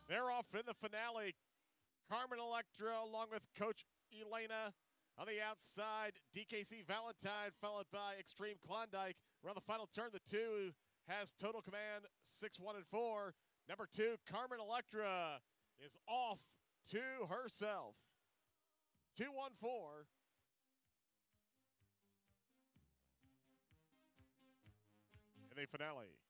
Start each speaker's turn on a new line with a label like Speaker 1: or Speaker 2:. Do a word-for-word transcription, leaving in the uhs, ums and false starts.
Speaker 1: They're off in the finale. Carmen Electra along with Coach Elena. On the outside, D K C Valentine, followed by Extreme Klondike. Around the final turn, the two has total command six, one, and four. Number two, Carmen Electra, is off to herself. two, one, four. In the finale.